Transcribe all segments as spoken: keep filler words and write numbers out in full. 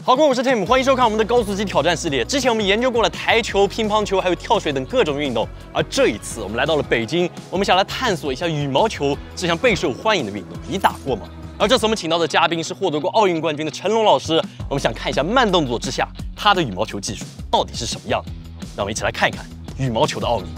好，各位，我是 Tim， 欢迎收看我们的高速机挑战系列。之前我们研究过了台球、乒乓球，还有跳水等各种运动，而这一次我们来到了北京，我们想来探索一下羽毛球这项备受欢迎的运动。你打过吗？而这次我们请到的嘉宾是获得过奥运冠军的成龙老师，我们想看一下慢动作之下他的羽毛球技术到底是什么样的。让我们一起来看一看羽毛球的奥秘。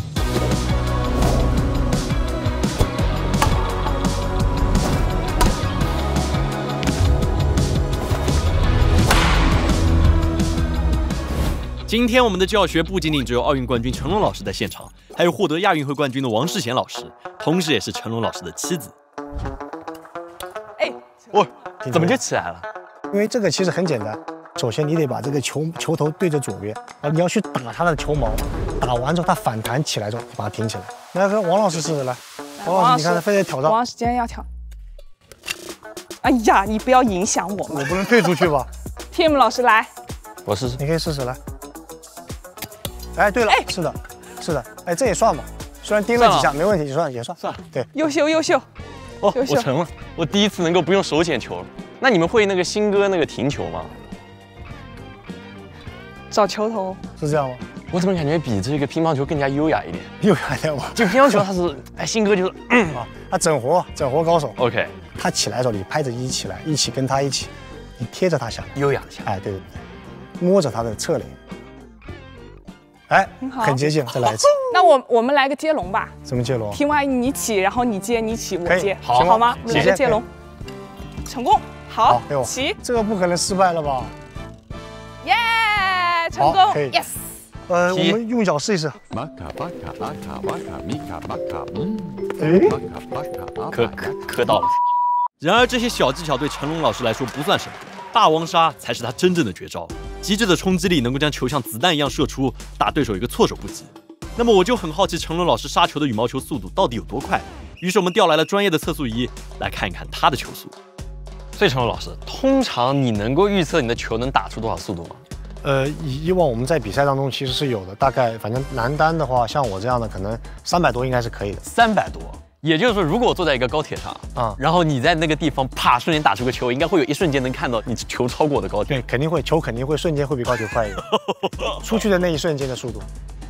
今天我们的教学不仅仅只有奥运冠军成龙老师在现场，还有获得亚运会冠军的王世贤老师，同时也是成龙老师的妻子。哎，我怎么就起来了？ 因为这个其实很简单，首先你得把这个球球头对着左边，然后你要去打他的球毛，打完之后他反弹起来之后，把它挺起来。来，跟王老师试试来，王老师，你看他非得挑战。 王老师今天要挑。哎呀，你不要影响我们。 我不能退出去吧 ？Tim 老师来， 我试试。 你可以试试来。 哎，对了，哎、是的，是的，哎，这也算吧，虽然盯了几下，没问题，也算也算，算了，对， 优秀优秀， 哦，我成了，我第一次能够不用手捡球了。那你们会那个新哥那个停球吗？ 找球头是这样吗？ 我怎么感觉比这个乒乓球更加优雅一点？ 优雅一点吗？ 就乒乓球它是，哎，新哥就是，嗯啊，他整活整活高手 ，OK， 他起来的时候你拍着一起来，一起跟他一起，你贴着他下来， 优雅的下来， 哎，对对对，摸着他的侧脸。 哎，很接近，再来一次。 那我我们来个接龙吧。 怎么接龙？ 听完你起，然后你接，你起，我接， 好， 好吗？我们来个接龙，成功。好，起。 这个不可能失败了吧？ 耶，成功 ，yes。 呃，我们用脚试一试。 磕磕磕到了。然而这些小技巧对成龙老师来说不算什么，霸王杀才是他真正的绝招。 极致的冲击力能够将球像子弹一样射出，打对手一个措手不及。那么我就很好奇成龙老师杀球的羽毛球速度到底有多快。于是我们调来了专业的测速仪来看一看他的球速。所以成龙老师，通常你能够预测你的球能打出多少速度吗？ 呃，以以往我们在比赛当中其实是有的，大概反正男单的话，像我这样的可能三百多应该是可以的。 三百多。 也就是说，如果我坐在一个高铁上啊、嗯，然后你在那个地方啪瞬间打出个球，应该会有一瞬间能看到你球超过我的高铁。 对，肯定会，球肯定会瞬间会比高铁快一点，出去的那一瞬间的速度。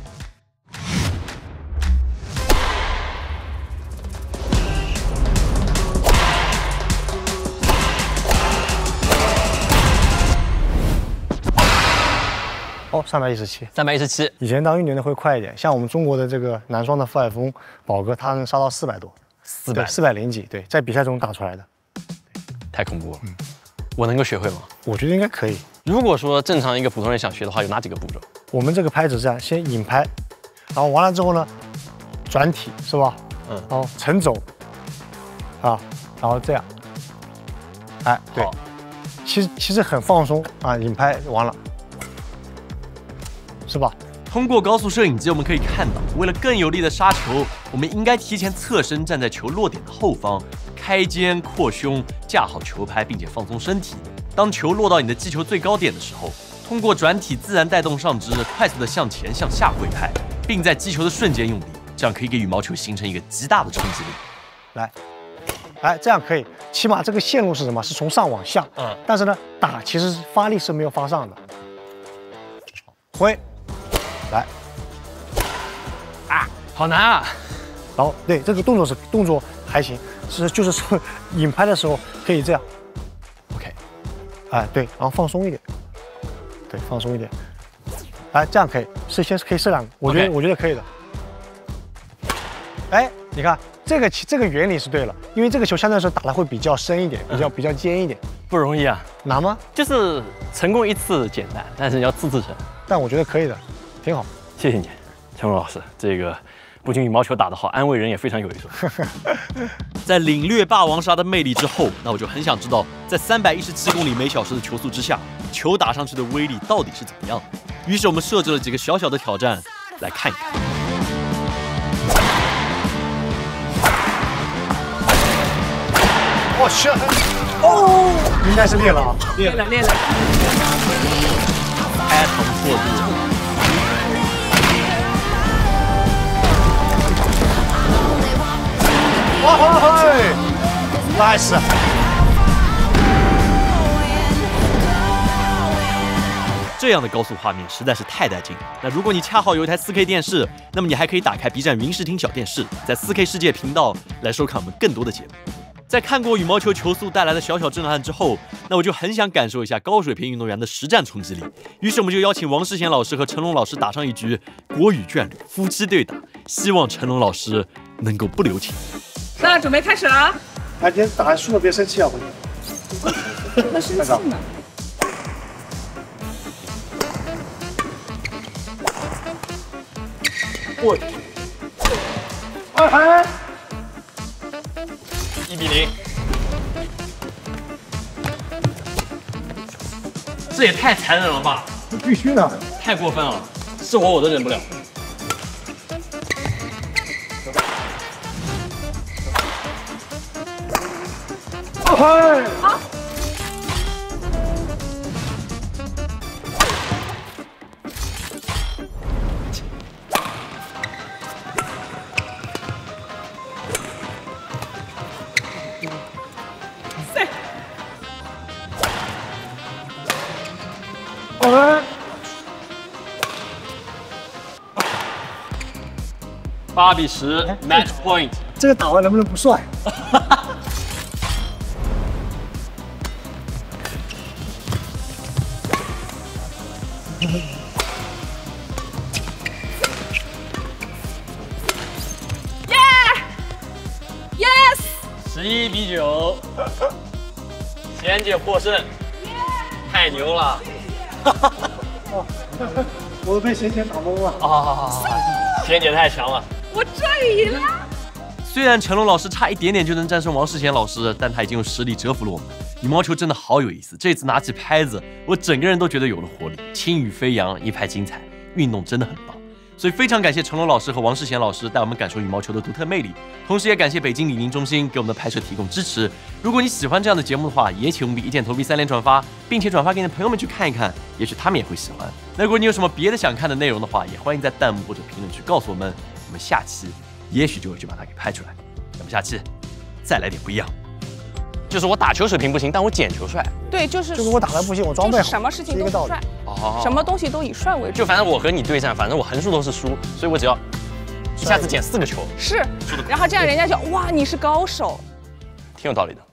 哦，三百一十七， 三百一十七。 以前当运动员的会快一点，像我们中国的这个男双的傅海峰、宝哥，他能杀到四百多，四百四百零几，对，在比赛中打出来的， 太恐怖了。嗯，我能够学会吗？ 我觉得应该可以。 如果说正常一个普通人想学的话，有哪几个步骤？ 我们这个拍子是这样，先引拍，然后完了之后呢，转体是吧？嗯，然后沉走，啊，然后这样，哎，对，其实其实很放松啊，引拍完了。 是吧？ 通过高速摄影机，我们可以看到，为了更有力的杀球，我们应该提前侧身站在球落点的后方，开肩扩胸，架好球拍，并且放松身体。当球落到你的击球最高点的时候，通过转体自然带动上肢，快速的向前向下挥拍，并在击球的瞬间用力，这样可以给羽毛球形成一个极大的冲击力。 来，哎，这样可以，起码这个线路是什么？是从上往下。嗯。但是呢，打其实发力是没有发上的。挥。 来， 啊，好难啊！ 然后对这个动作是动作还行，是就是说引拍的时候可以这样 ，OK， 哎对，然后放松一点，对，放松一点，哎这样可以，是先可以射两个，我觉得 okay. 我觉得可以的。哎，你看这个这个原理是对了，因为这个球相对来说打得会比较深一点，比较、嗯、比较尖一点， 不容易啊， 难吗？ 就是成功一次简单，但是要次次成。 但我觉得可以的。 挺好， 谢谢你，成龙老师。这个不仅羽毛球打得好，安慰人也非常有一手。在领略霸王杀的魅力之后，那我就很想知道，在三百一十七公里每小时的球速之下，球打上去的威力到底是怎么样的？于是我们设置了几个小小的挑战，来看一看。 我去，哦，应该是练了啊， 练了练了。 开膛破肚。 哇嘿 ，nice！ 这样的高速画面实在是太带劲了。那如果你恰好有一台 四K 电视，那么你还可以打开 B 站云视听小电视，在 四K 世界频道来收看我们更多的节目。在看过羽毛球球速带来的小小震撼之后，那我就很想感受一下高水平运动员的实战冲击力。于是我们就邀请王世贤老师和成龙老师打上一局国羽眷侣夫妻对打，希望成龙老师能够不留情。 那准备开始了。 哎，今天打输了别生气啊，回去。 那生气呢？ 我，哎哎， 一比零，这也太残忍了吧！ 这必须的， 太过分了，是我我都忍不了。 哎， 好。 哎， 八比十 ，match point。 这个打完能不能不算？ 十一比九，贤姐获胜，太牛了！ 我都被贤贤打懵了啊！贤姐太强了， 我终于赢了。 虽然成龙老师差一点点就能战胜王世贤老师，但他已经用实力折服了我们。羽毛球真的好有意思，这次拿起拍子，我整个人都觉得有了活力，轻羽飞扬，一拍精彩，运动真的很棒。所以非常感谢成龙老师和王世贤老师带我们感受羽毛球的独特魅力，同时也感谢北京李宁中心给我们的拍摄提供支持。如果你喜欢这样的节目的话，也请务必一键投币三连转发，并且转发给你的朋友们去看一看，也许他们也会喜欢。那如果你有什么别的想看的内容的话，也欢迎在弹幕或者评论区告诉我们，我们下期也许就会去把它给拍出来。那么下期再来点不一样。就是我打球水平不行，但我捡球帅。 对，就是就跟我打的不行，我装备好， 什么事情是一个道理。 都是帅， 哦， 什么东西都以帅为主。 就反正我和你对战，反正我横竖都是输，所以我只要一下子捡四个球， 是，然后这样人家就哇，你是高手， 挺有道理的。